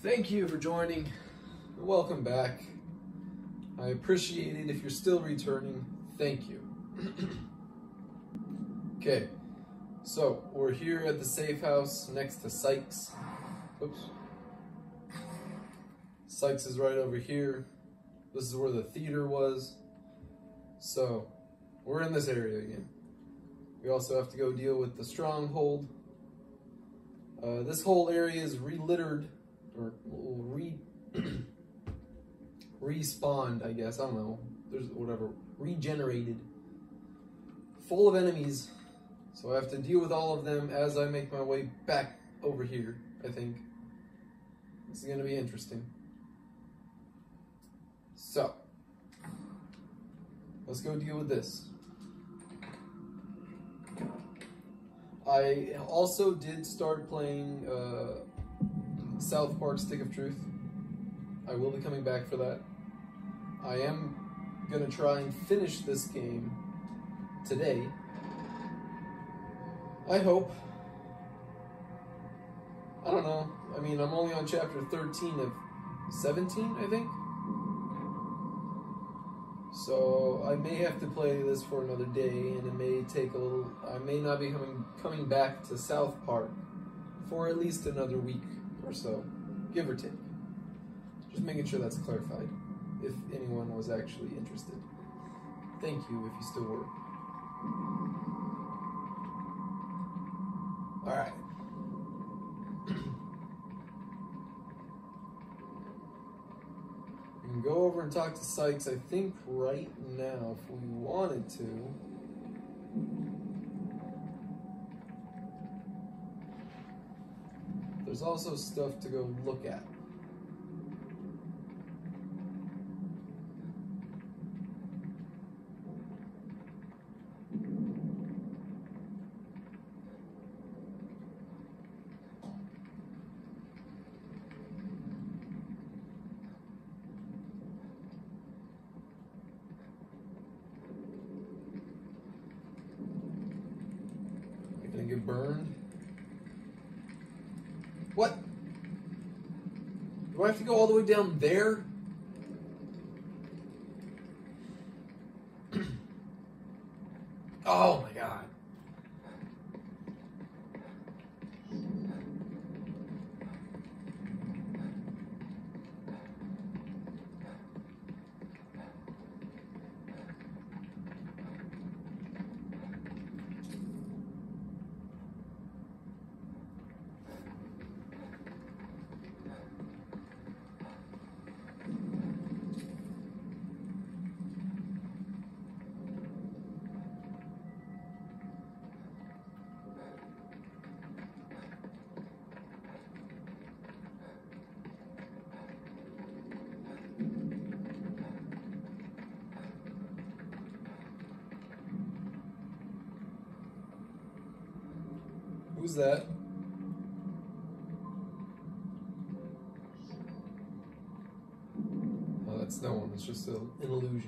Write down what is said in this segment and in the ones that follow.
Thank you for joining. Welcome back. I appreciate it if you're still returning. Thank you. Okay, so we're here at the safe house next to Sykes. Oops. Sykes is right over here. This is where the theater was. So we're in this area again. We also have to go deal with the stronghold. This whole area is re-littered, or respawned, I guess. I don't know. There's whatever. Regenerated. Full of enemies. So I have to deal with all of them as I make my way back over here, I think. This is going to be interesting. So, let's go deal with this. I also did start playing South Park Stick of Truth. I will be coming back for that. I am going to try and finish this game today. I hope. I don't know. I mean, I'm only on chapter 13 of 17, I think. So I may have to play this for another day, and it may take a little. I may not be coming back to South Park for at least another week or so, give or take. Just making sure that's clarified, if anyone was actually interested. Thank you if you still were. All right. We can go over and talk to Sykes, I think, right now, if we wanted to. There's also stuff to go look at. Get burned. What? Do I have to go all the way down there? Oh my god. Who's that? Oh, that's no one. It's just an illusion.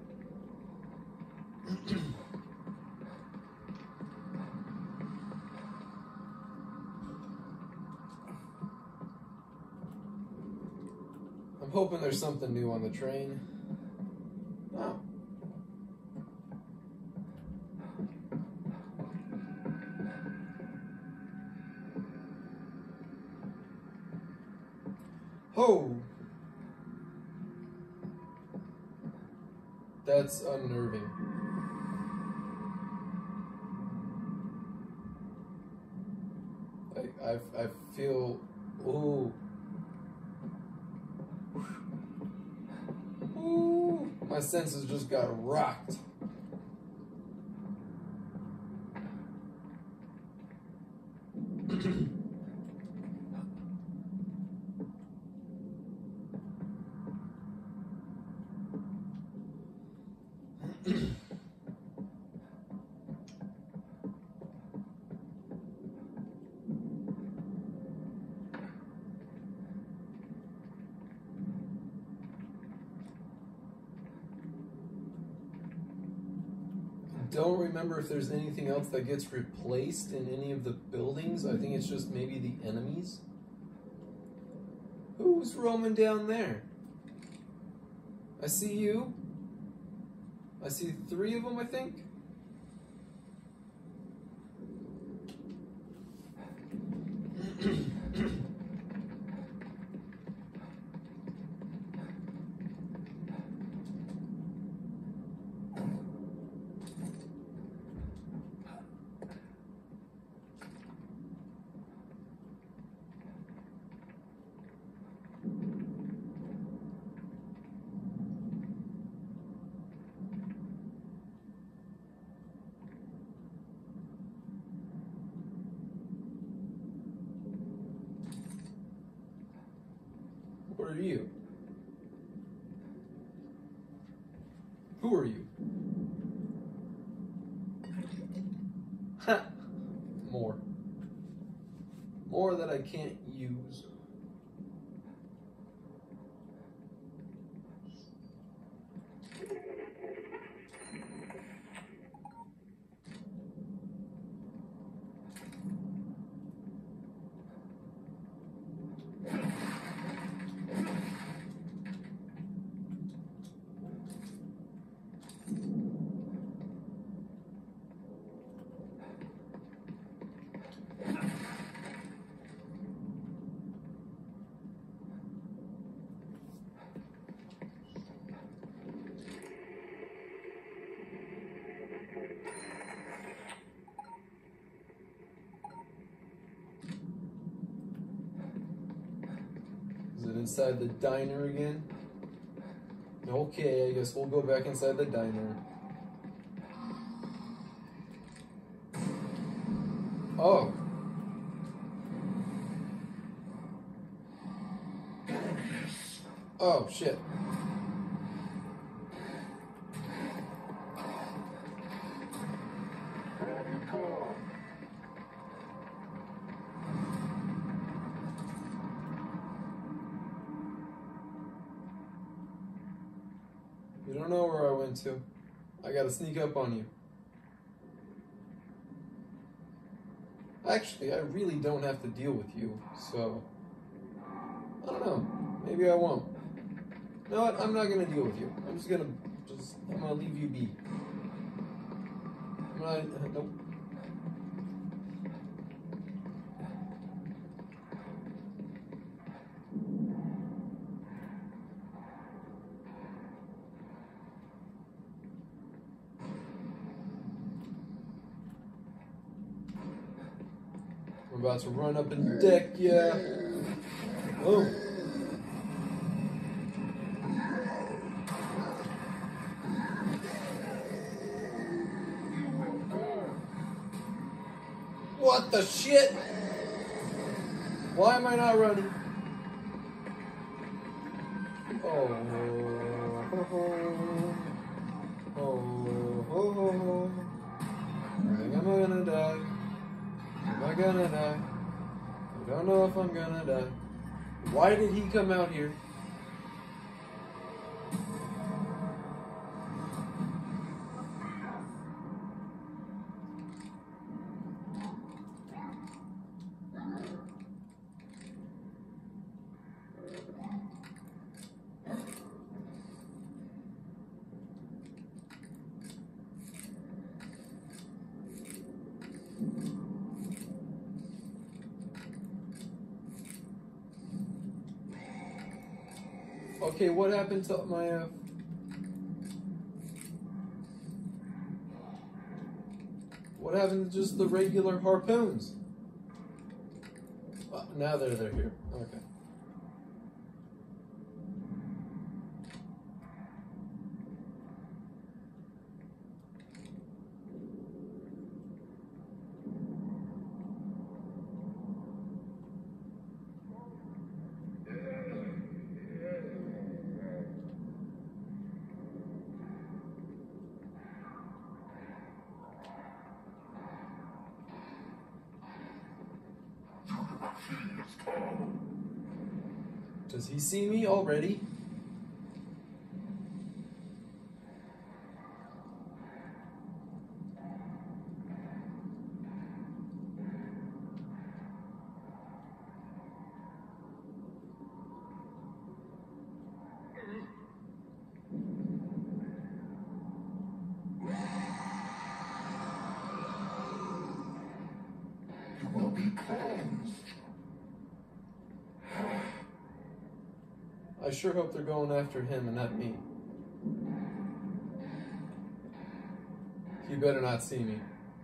I'm hoping there's something new on the train. Oh. Oh! That's unnerving. I feel... Ooh. Ooh. My senses just got rocked. Don't remember if there's anything else that gets replaced in any of the buildings. I think it's just maybe the enemies. Ooh. Who's roaming down there? I see you. I see 3 of them, I think. What are you? Who are you? Ha! More. More that I can't use. Is it inside the diner again? Okay, I guess we'll go back inside the diner. Oh. Oh, shit. You don't know where I went to. I gotta sneak up on you. Actually, I really don't have to deal with you, so... I don't know. Maybe I won't. You know what? I'm not gonna deal with you. I'm gonna leave you be. Nope. We're about to run up and deck, yeah. Oh. What the shit? Why am I not running? Oh. I think I'm gonna die. Am I gonna die? I don't know if I'm gonna die. Why did he come out here? Okay, what happened to my, what happened to just the regular harpoons? Now they're here. Okay. Does he see me already? I sure hope they're going after him and not me. He better not see me.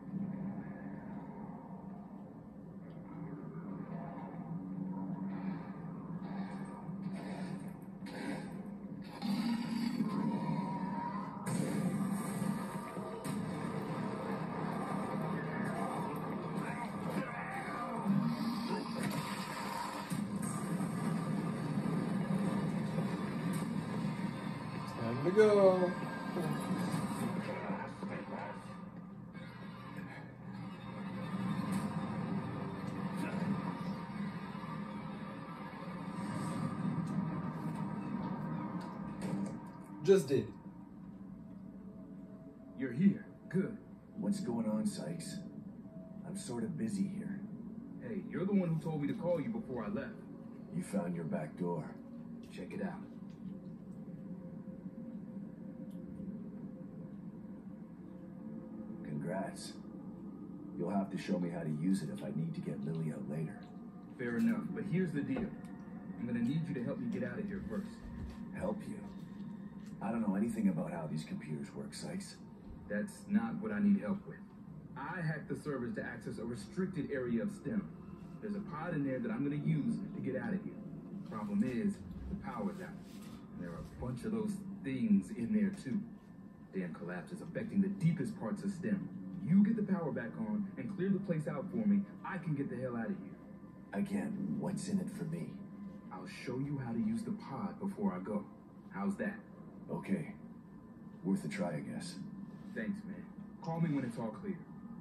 Time to go. Just did. You're here. Good. What's going on, Sykes? I'm sort of busy here. Hey, you're the one who told me to call you before I left. You found your back door. Check it out. Congrats. You'll have to show me how to use it if I need to get Lily out later. Fair enough, but here's the deal. I'm gonna need you to help me get out of here first. Help you? I don't know anything about how these computers work, Sykes. That's not what I need help with. I hacked the servers to access a restricted area of STEM. There's a pod in there that I'm gonna use to get out of here. Problem is, the power's out. And there are a bunch of those things in there too. Damn collapse is affecting the deepest parts of STEM. You get the power back on and clear the place out for me, I can get the hell out of here. Again, what's in it for me? I'll show you how to use the pod before I go. How's that? Okay. Worth a try, I guess. Thanks, man. Call me when it's all clear.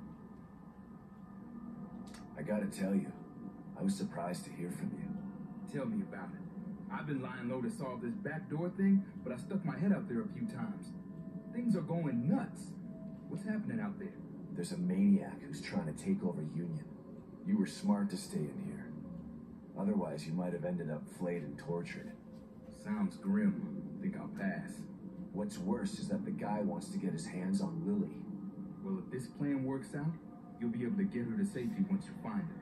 I gotta tell you, I was surprised to hear from you. Tell me about it. I've been lying low to solve this backdoor thing, but I stuck my head out there a few times. Things are going nuts. What's happening out there? There's a maniac who's trying to take over Union. You were smart to stay in here. Otherwise, you might have ended up flayed and tortured. Sounds grim. Think I'll pass. What's worse is that the guy wants to get his hands on Lily. Well, if this plan works out, you'll be able to get her to safety once you find her.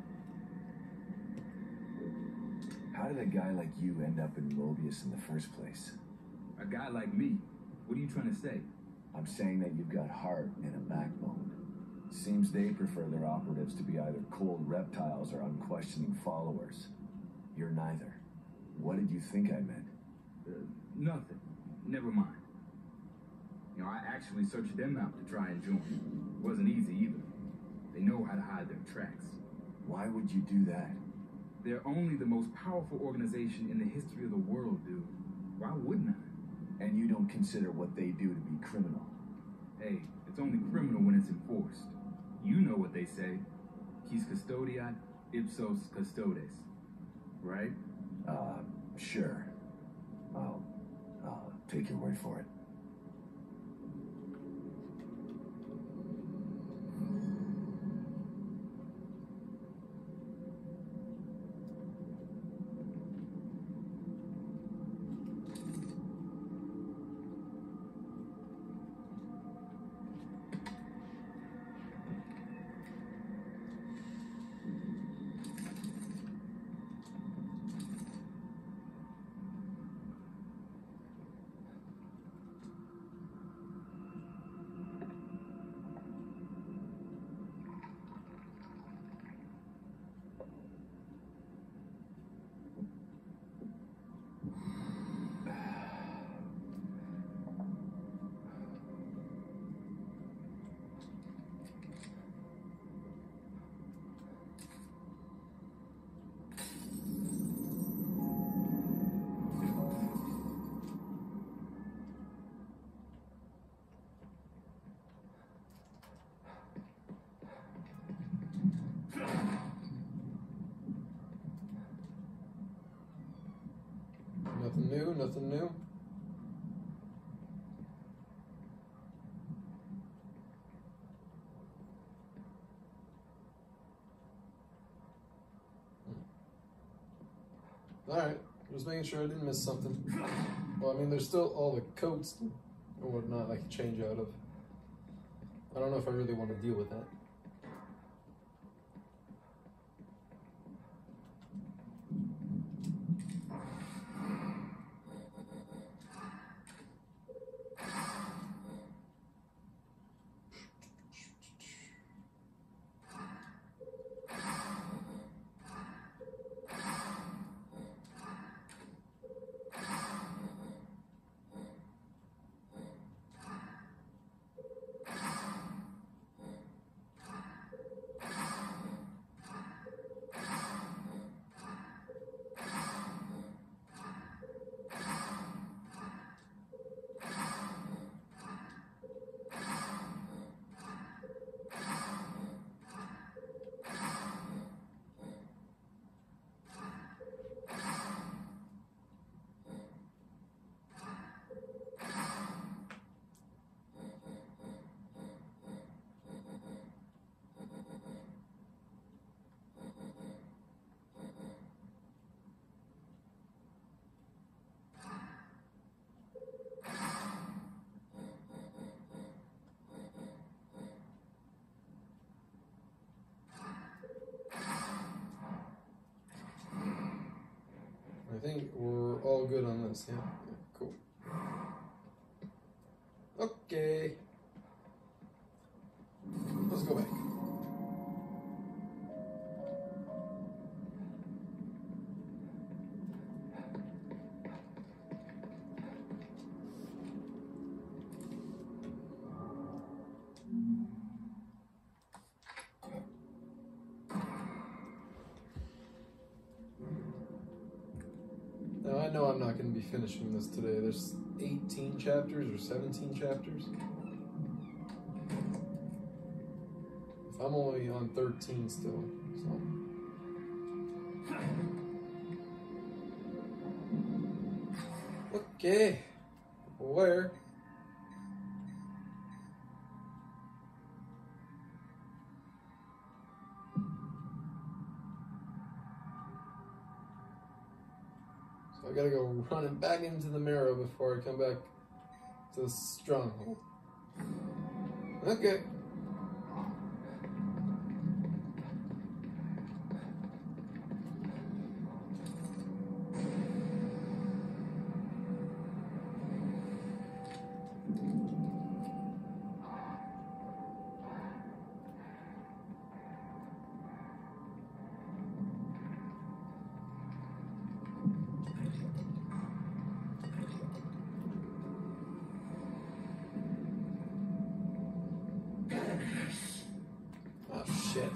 How did a guy like you end up in Mobius in the first place? A guy like me? What are you trying to say? I'm saying that you've got heart and a backbone. Seems they prefer their operatives to be either cold reptiles or unquestioning followers. You're neither. What did you think I meant? Nothing. Never mind. You know, I actually searched them out to try and join. Wasn't easy either. They know how to hide their tracks. Why would you do that? They're only the most powerful organization in the history of the world, dude. Why wouldn't I? And you don't consider what they do to be criminal? Hey, it's only criminal when it's enforced. You know what they say. Quis custodiat, ipsos custodes. Right? Sure. I'll take your word for it. Nothing new, nothing new. Alright, just making sure I didn't miss something. Well, I mean, there's still all the codes and whatnot I can change out of. I don't know if I really want to deal with that. I think we're all good on this, yeah? Yeah, cool. Okay. Let's go back. Now, I know I'm not going to be finishing this today. There's 18 chapters or 17 chapters. If I'm only on 13 still, so. Okay. Where? So I gotta go running back into the Marrow before I come back to the stronghold. Okay. Oh shit.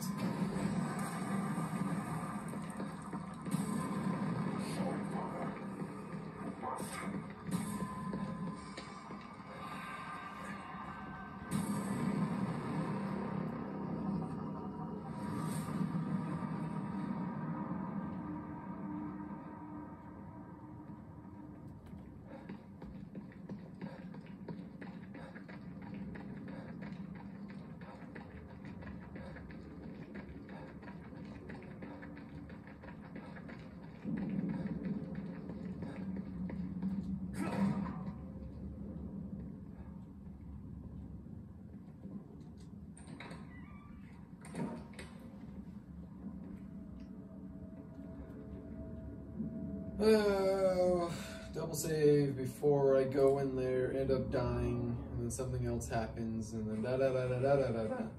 Double save before I go in there, end up dying, and then something else happens, and then da da da da da da da da.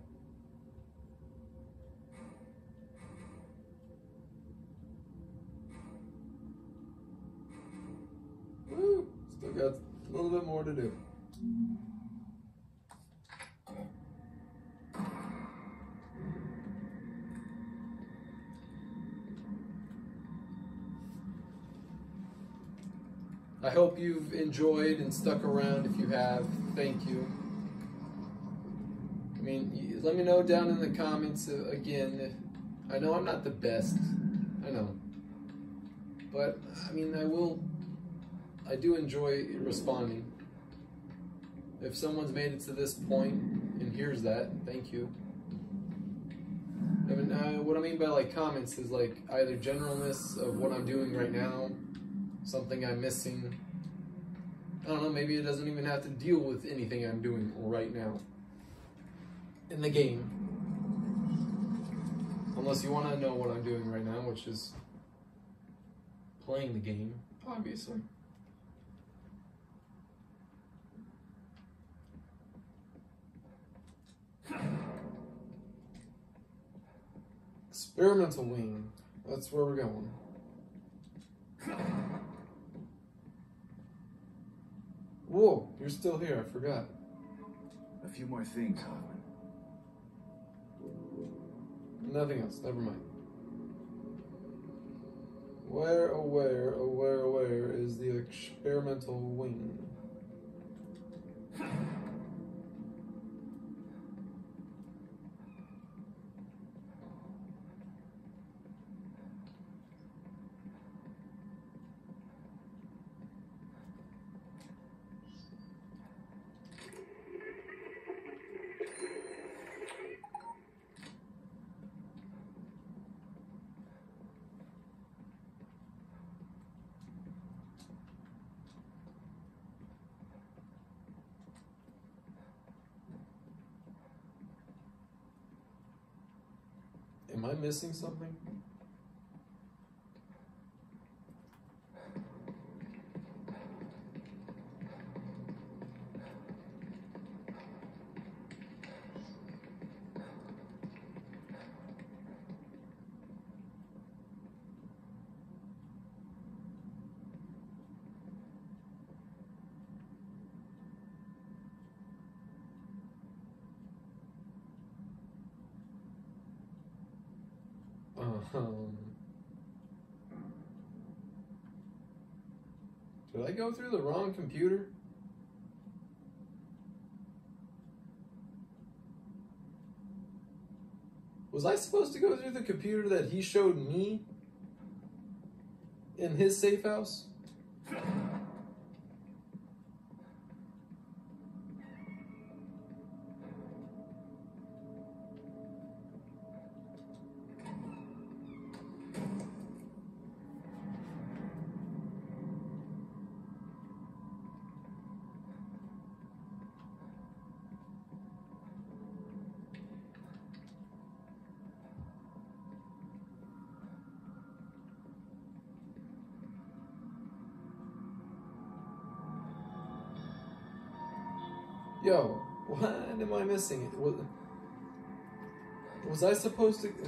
Woo! Still got a little bit more to do. I hope you've enjoyed and stuck around. If you have, thank you. I mean, let me know down in the comments again. I know I'm not the best, I know. But, I mean, I do enjoy responding. If someone's made it to this point and hears that, thank you. I mean, what I mean by like comments is like either generalness of what I'm doing right now, something I'm missing. I don't know, maybe it doesn't even have to deal with anything I'm doing right now in the game. Unless you want to know what I'm doing right now, which is playing the game, obviously. Experimental wing. That's where we're going. Whoa, you're still here, I forgot. A few more things, Hoffman. Nothing else, never mind. Where is the experimental wing? Am I missing something? Did I go through the wrong computer? Was I supposed to go through the computer that he showed me in his safe house? Yo, what am I missing? Was I supposed to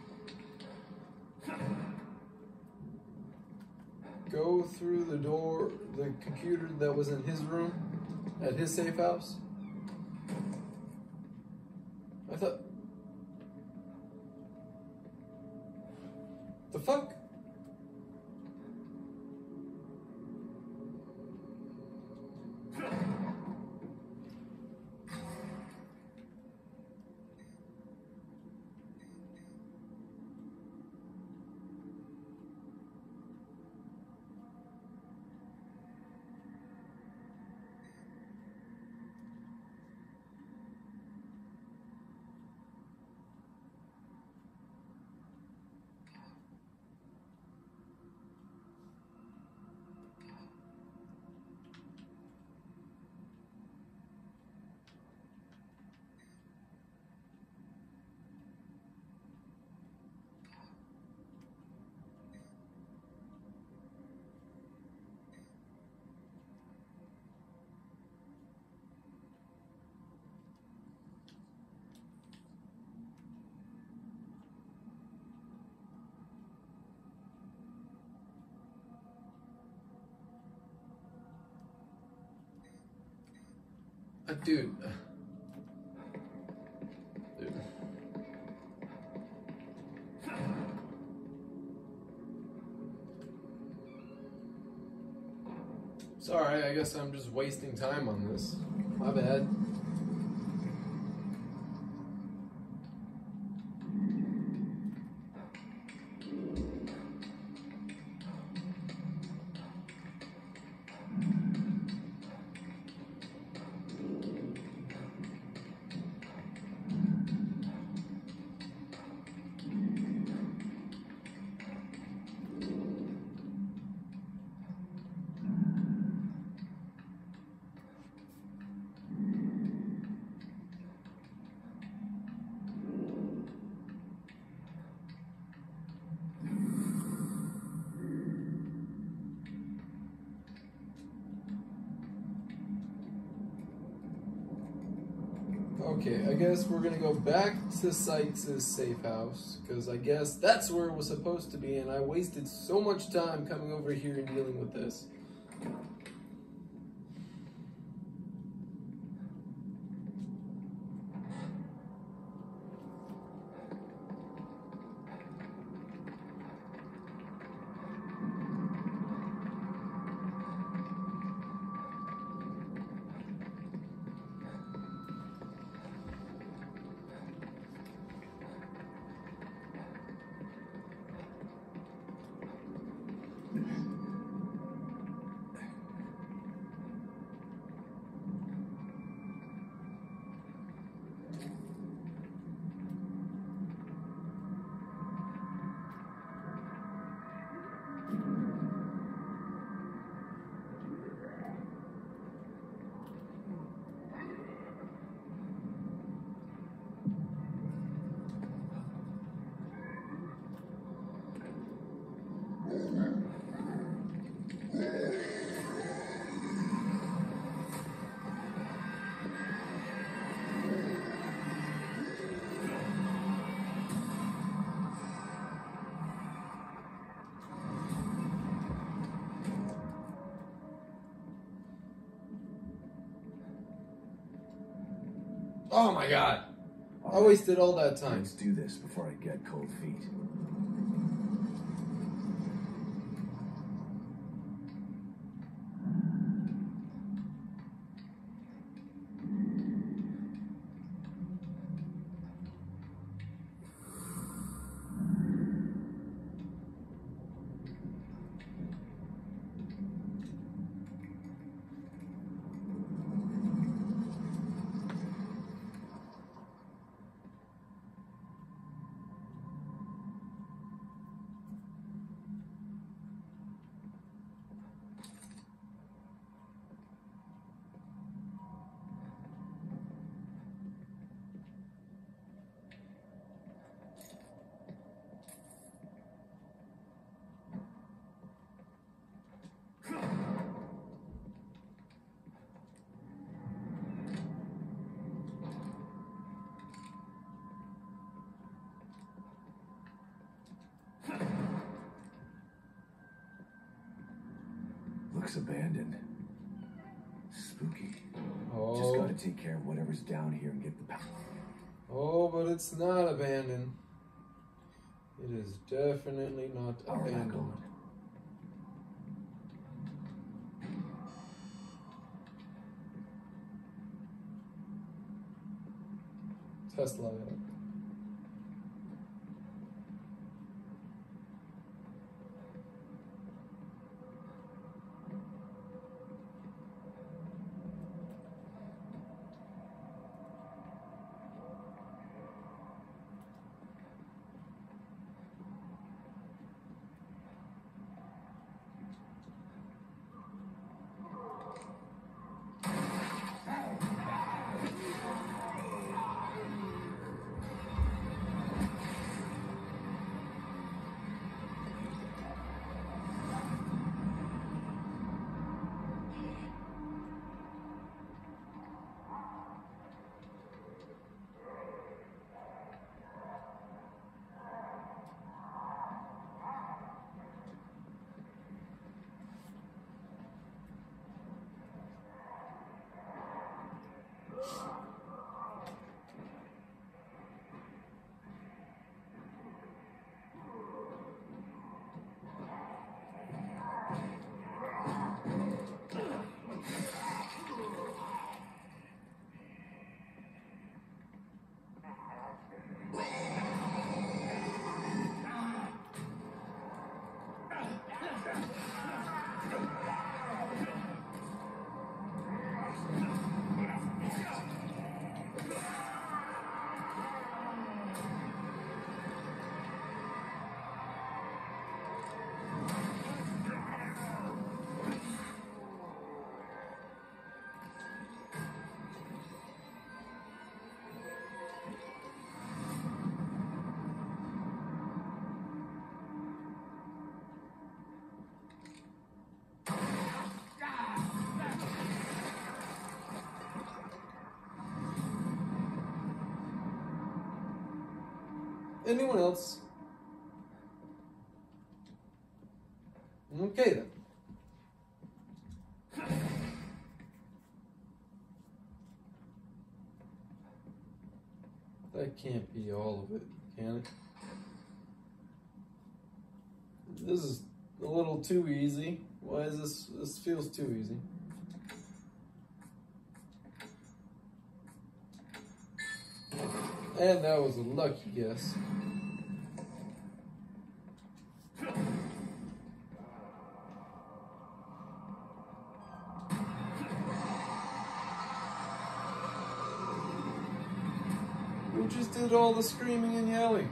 go through the door, the computer that was in his room at his safe house? I thought... The fuck? Dude. Sorry, I guess I'm just wasting time on this. My bad. Okay, I guess we're gonna go back to Sykes' safe house, because I guess that's where it was supposed to be, and I wasted so much time coming over here and dealing with this. Oh my god. I wasted all that time. Let's do this before I get cold feet. looks abandoned. Spooky. Just Oh, gotta take care of whatever's down here and get the power. oh, but it's not abandoned. It is definitely not Power back abandoned. on. Tesla. Anyone else? Okay then. That can't be all of it, can it? This is a little too easy. Why is this? This feels too easy. And that was a lucky guess. Who just did all the screaming and yelling?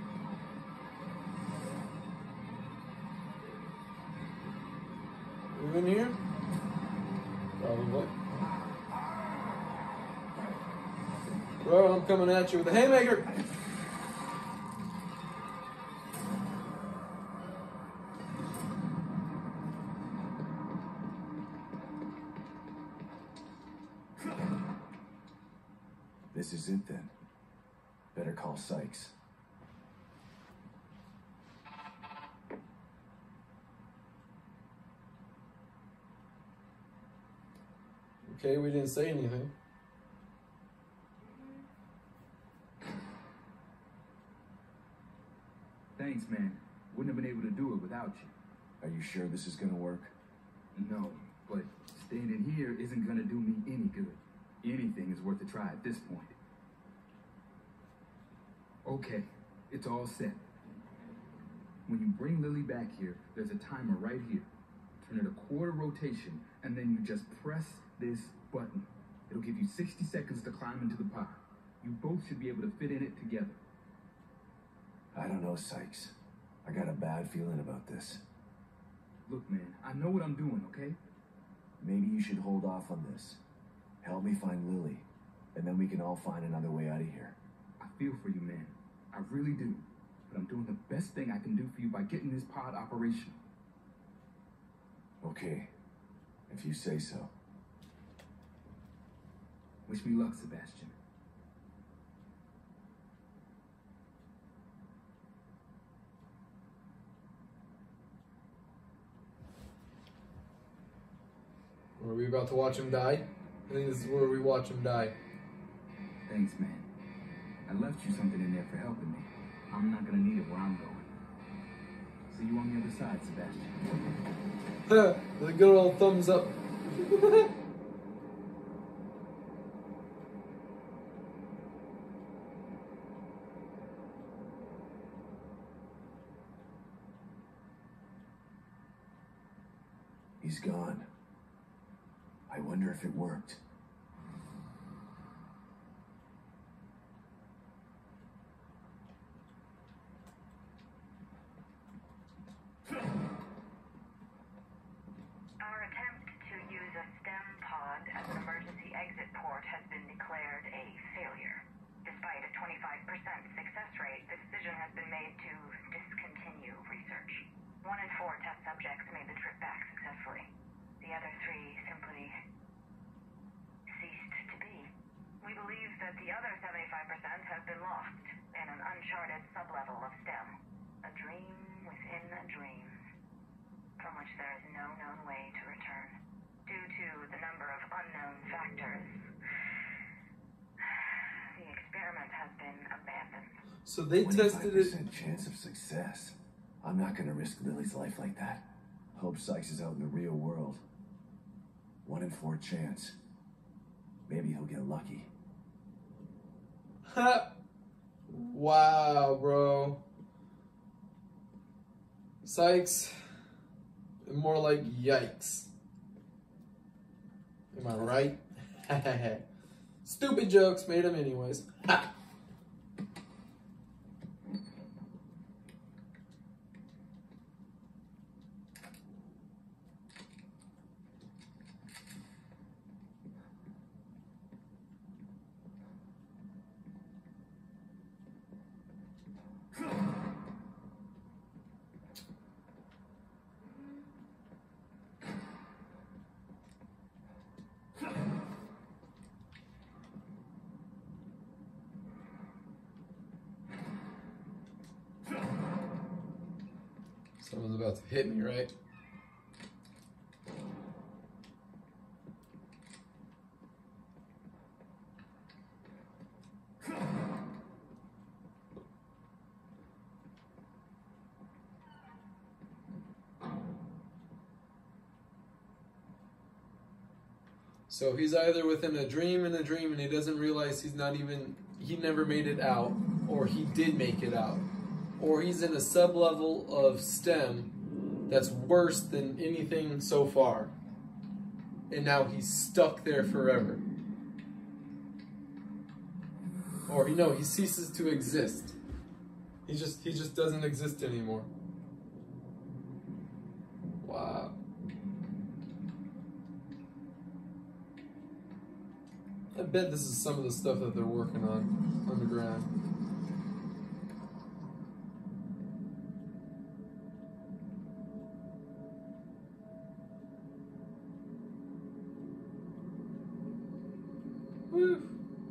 You in here? Probably. Bro, I'm coming at you with a haymaker! This is it then. Better call Sykes. Okay, we didn't say anything. Thanks, man. Wouldn't have been able to do it without you. Are you sure this is gonna work? No, but standing here isn't gonna do me any good. Anything is worth a try at this point. Okay, it's all set. When you bring Lily back here, there's a timer right here. Turn it a quarter rotation, and then you just press this button. It'll give you 60 seconds to climb into the pod. You both should be able to fit in it together. I don't know, Sykes. I got a bad feeling about this. Look, man, I know what I'm doing, okay? Maybe you should hold off on this. Help me find Lily, and then we can all find another way out of here. I feel for you, man. I really do. But I'm doing the best thing I can do for you by getting this pod operational. Okay, if you say so. Wish me luck, Sebastian. we about to watch him die? I think this is where we watch him die. Thanks, man. I left you something in there for helping me. I'm not gonna need it where I'm going. See you on the other side, Sebastian. The good old thumbs up. He's gone. I wonder if it worked. Our attempt to use a STEM pod as an emergency exit port has been declared a failure. Despite a 25% success rate, the decision has been made to discontinue research. 1 in 4 test subjects made the trip back successfully. The other 3 simply ceased to be. We believe that the other 75% have been lost in an uncharted sublevel of STEM. A dream within a dream, from which there is no known way to return. Due to the number of unknown factors, the experiment has been abandoned. So they tested it. 25% chance of success. I'm not gonna risk Lily's life like that. Hope Sykes is out in the real world. 1 in 4 chance. Maybe he'll get lucky. Wow, bro. Sykes. More like yikes. Am I right? Stupid jokes, made them anyways. Ha. Someone's about to hit me, right? So he's either within a dream and he doesn't realize he never made it out, or he did make it out. Or he's in a sub-level of STEM that's worse than anything so far. And now he's stuck there forever. Or, he ceases to exist. He just doesn't exist anymore. Wow. I bet this is some of the stuff that they're working on the ground. Woo.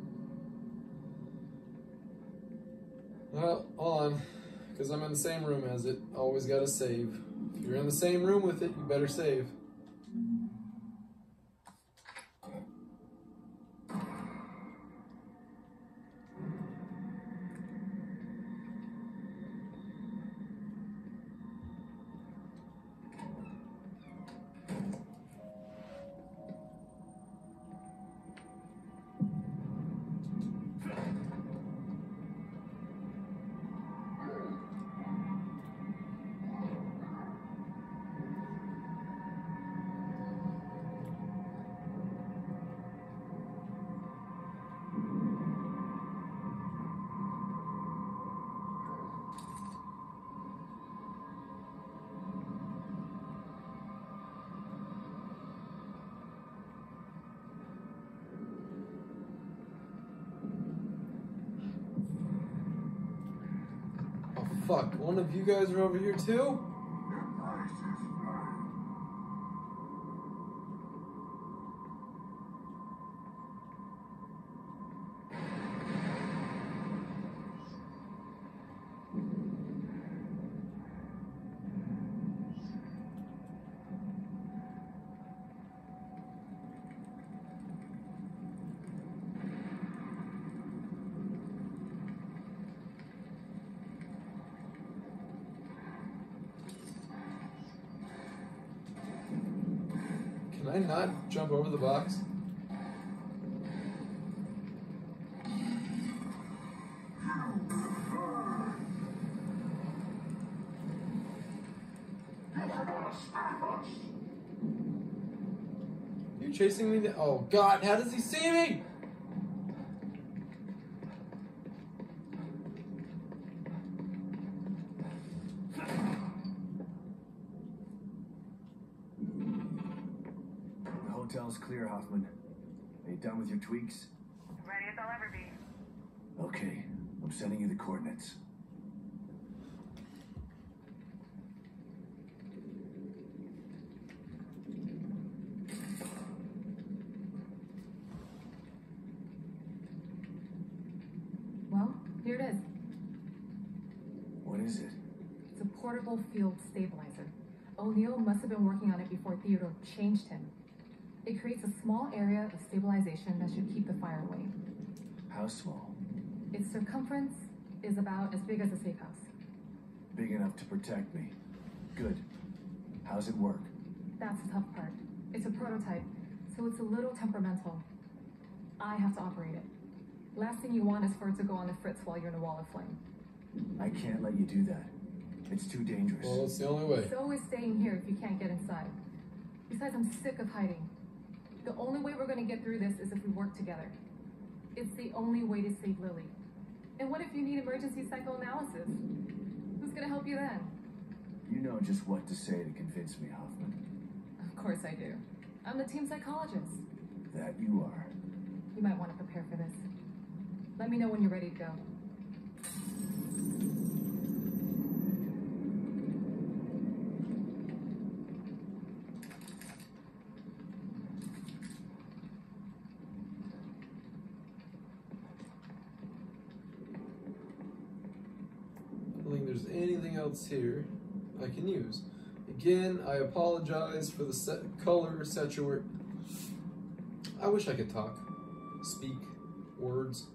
Well, on, because I'm in the same room as it. Always gotta save. If you're in the same room with it, you better save. Fuck, one of you guys are over here too? Can I not jump over the box? You chasing me? Oh God! How does he see me? The hotel's clear, Hoffman. Are you done with your tweaks? Ready as I'll ever be. Okay, I'm sending you the coordinates. Well, here it is. What is it? It's a portable field stabilizer. O'Neill must have been working on it before Theodore changed him. It creates a small area of stabilization that should keep the fire away. How small? Its circumference is about as big as a safe house. Big enough to protect me. Good. How's it work? That's the tough part. It's a prototype, so it's a little temperamental. I have to operate it. Last thing you want is for it to go on the fritz while you're in a wall of flame. I can't let you do that. It's too dangerous. Well, it's the only way. So is staying here if you can't get inside. Besides, I'm sick of hiding. The only way we're going to get through this is if we work together. It's the only way to save Lily. And what if you need emergency psychoanalysis? Who's going to help you then? You know just what to say to convince me, Hoffman. Of course I do. I'm the team psychologist. That you are. You might want to prepare for this. Let me know when you're ready to go. I don't think there's anything else here I can use. Again, I apologize for the color saturation. I wish I could talk, speak words.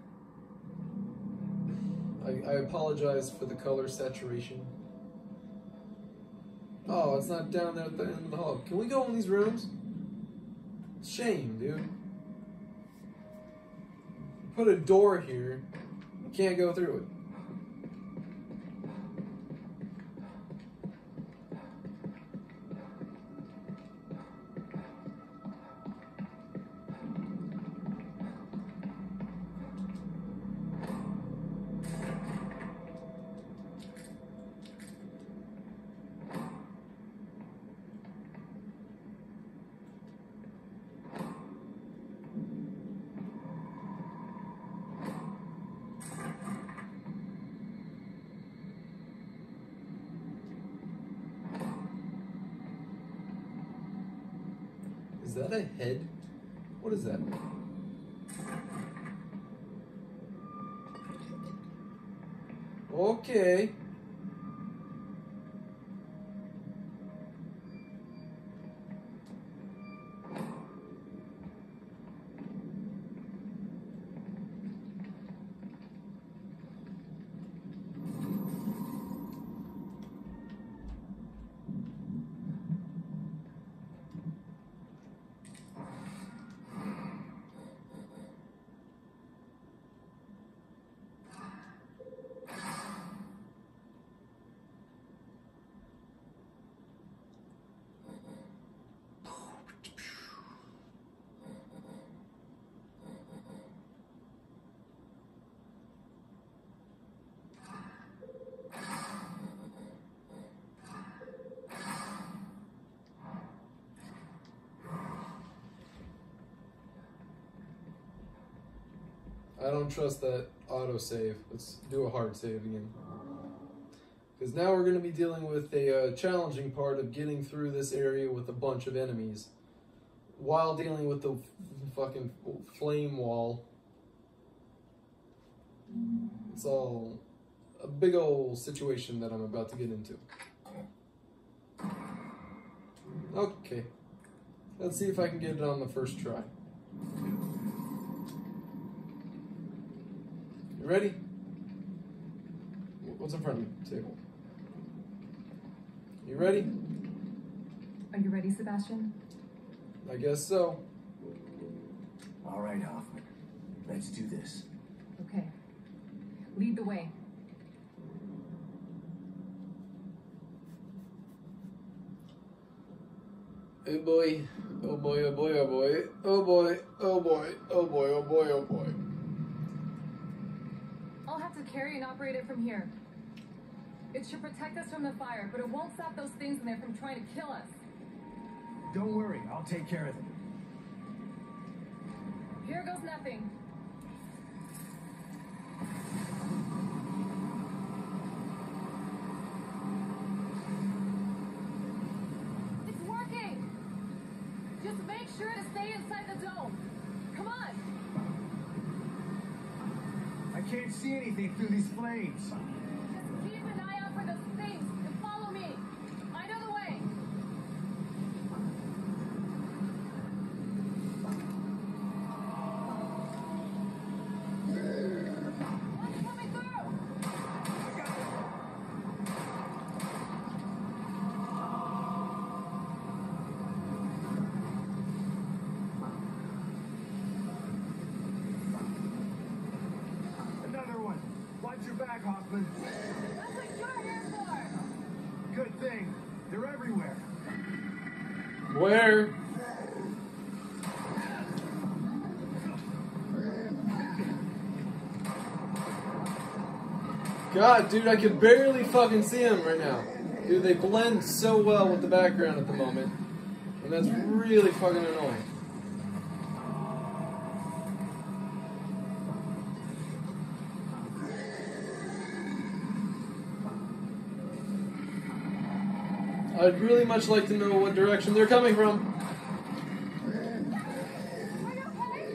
I apologize for the color saturation. Oh, it's not down there at the end of the hall. Can we go in these rooms? Shame, dude. Put a door here. Can't go through it. Is that a head? What is that? Okay. I don't trust that autosave. Let's do a hard save again. Because now we're going to be dealing with a challenging part of getting through this area with a bunch of enemies. While dealing with the fucking flame wall. It's all a big old situation that I'm about to get into. Okay. Let's see if I can get it on the first try. You ready? What's in front of me? Table. You ready? Are you ready, Sebastian? I guess so. All right, Hoffman. Let's do this. Okay. Lead the way. Oh boy. Oh boy, oh boy, oh boy. Oh boy, oh boy, oh boy, oh boy, oh boy. I'll have to carry and operate it from here. It should protect us from the fire, but it won't stop those things in there from trying to kill us. Don't worry, I'll take care of them. Here goes nothing. It's working! Just make sure to stay inside the dome. Come on! I can't see anything through these flames. Just keep an eye out for those things and follow me. I know the way. One's coming through! Another one. Watch your back, Hoffman. That's what you're here for! Good thing. They're everywhere. Where? God, dude, I can barely fucking see them right now. Dude, they blend so well with the background at the moment. And that's really fucking annoying. I'd really much like to know what direction they're coming from. Are you okay?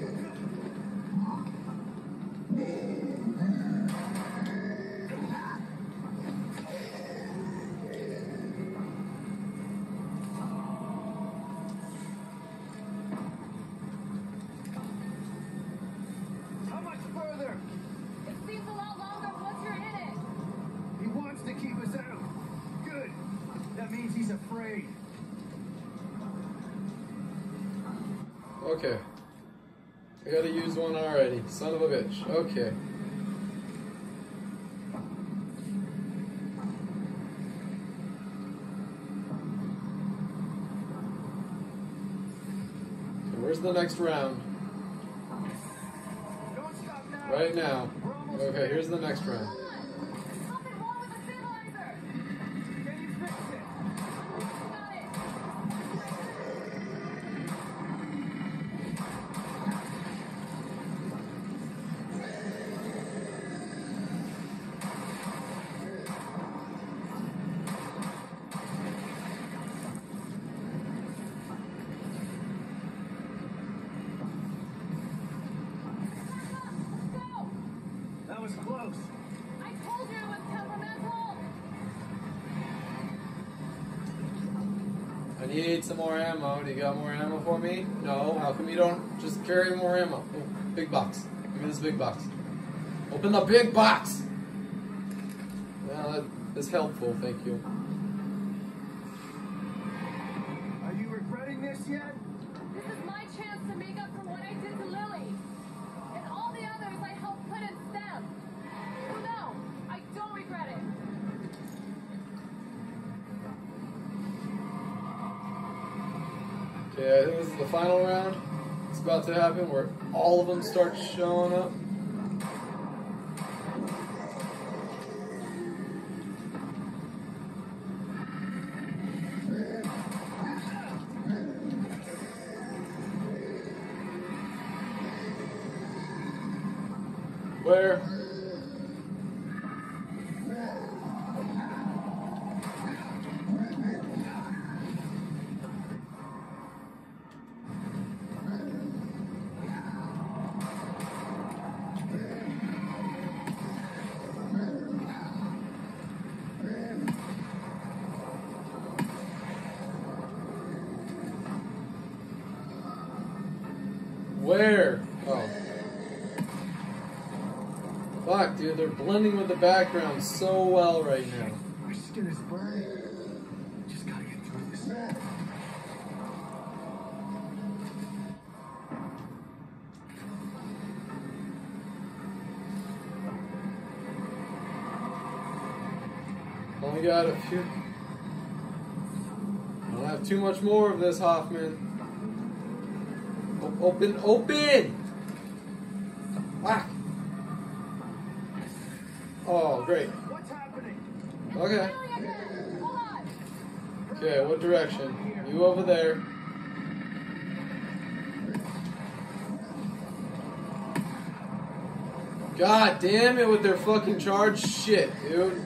How much further? It seems a lot longer once you're in it. He wants to keep us out. Good. That means he's afraid. Okay. I gotta use one already. Son of a bitch. Okay. So where's the next round? Don't stop now. Right now. We're almost Okay, there. here's the next round. Something wrong with the stabilizer. Can you fix it? Got it. Let's go. That was close. I told you it was temperamental. I need some more ammo. Do you got more ammo for me? No. How come you don't just carry more ammo? Oh, big box. Give me this big box. Open the big box! Well, that is helpful, thank you. Are you regretting this yet? This is my chance to make up for what I did to Lily. And all the others I helped put in STEM. So no, I don't regret it. Okay, I think this is the final round. It's about to happen where all of them start showing up. Where? Where? Oh. Fuck, dude, they're blending with the background so well right now. My skin is burning. Just gotta get through this. only got a few. I don't have too much more of this, Hoffman. Open, open! Whack! Oh, great. What's happening? Okay. Okay, what direction? You over there. God damn it with their fucking charge shit, dude.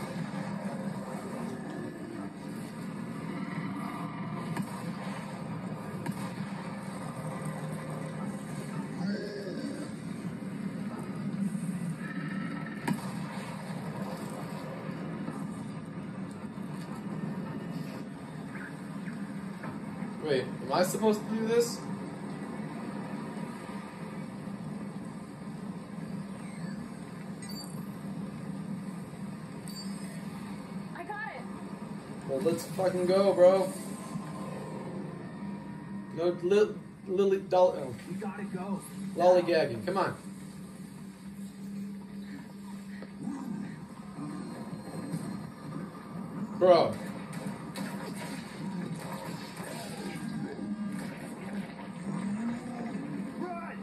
Wait, am I supposed to do this? I got it. Well, let's fucking go, bro. No lily doll. Oh, We gotta go. lollygagging. Come on. Bro. Run!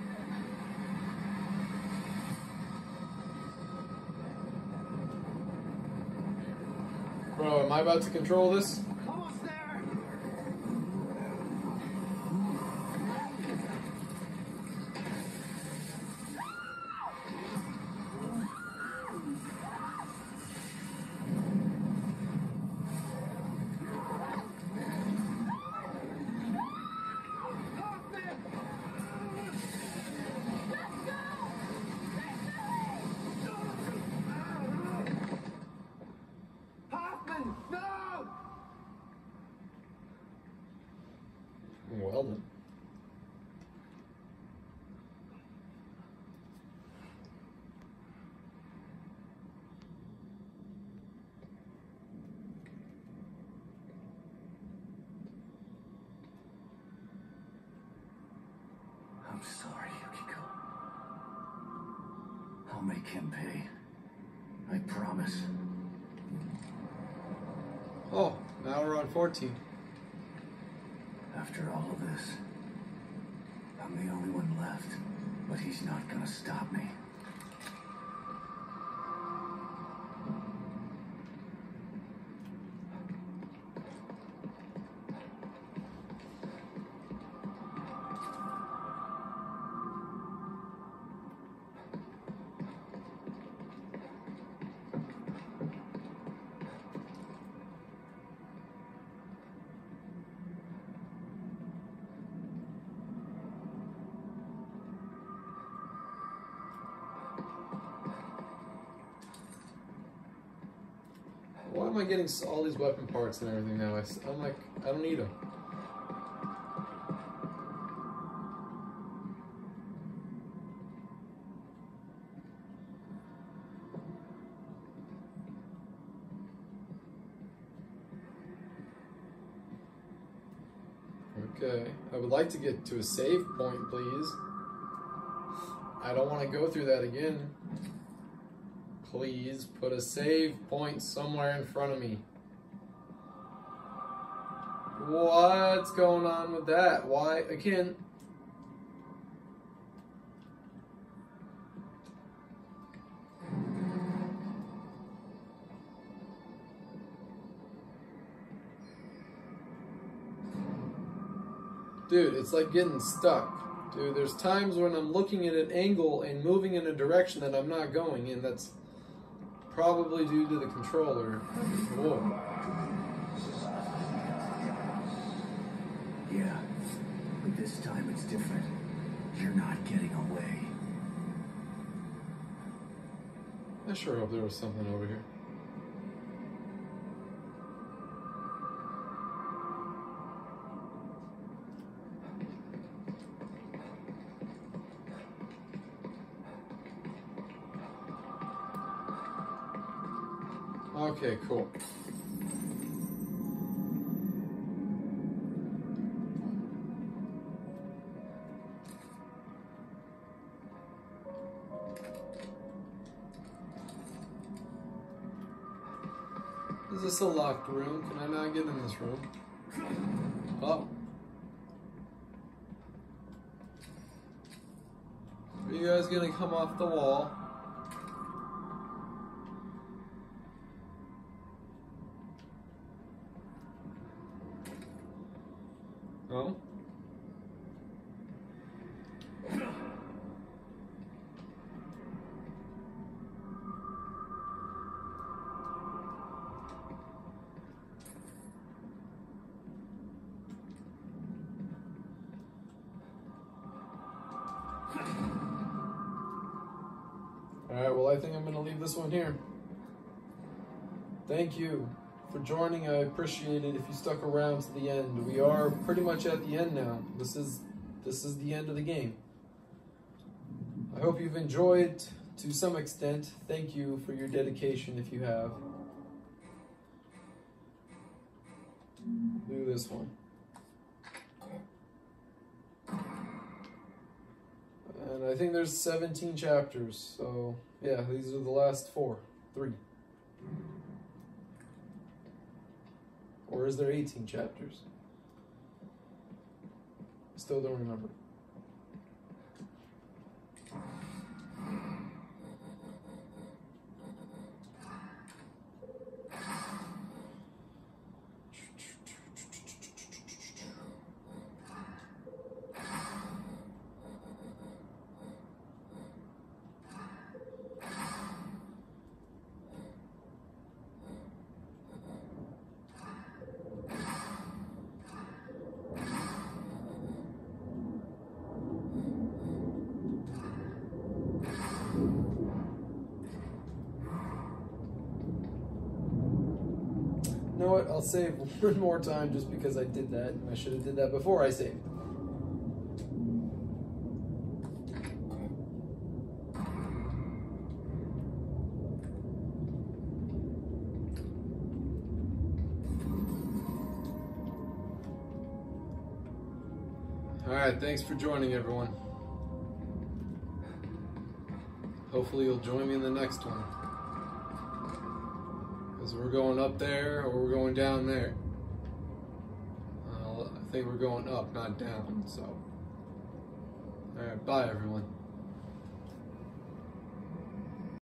Bro, am I about to control this? Almost there! Hoffman! No! Well then. I'm sorry, Yukiko. I'll make him pay. I promise. Oh, now we're on 14. After all of this, I'm the only one left, but he's not gonna stop me. Why am I getting all these weapon parts and everything now? I'm like, I don't need them. Okay, I would like to get to a save point, please. I don't want to go through that again. Please put a save point somewhere in front of me. What's going on with that? Why? Again. Dude, it's like getting stuck. Dude, there's times when I'm looking at an angle and moving in a direction that I'm not going in. That's probably due to the controller. Whoa. Yeah, but this time it's different. You're not getting away. I sure hope there was something over here. Okay, cool. This this a locked room? Can I not get in this room? Oh. Are you guys gonna come off the wall? No? Alright, well, I think I'm going to leave this one here. Thank you for joining. I appreciate it if you stuck around to the end. We are pretty much at the end now. This is the end of the game. I hope you've enjoyed to some extent. Thank you for your dedication if you have. Do this one. And I think there's 17 chapters, so yeah, these are the last 3. Or is there 18 chapters? Still don't remember. You know what? I'll save one more time just because I did that, and I should have did that before I saved. Alright, thanks for joining, everyone. Hopefully you'll join me in the next one. Because we're going up there or we're going down there. I think we're going up, not down, so. Alright, bye everyone.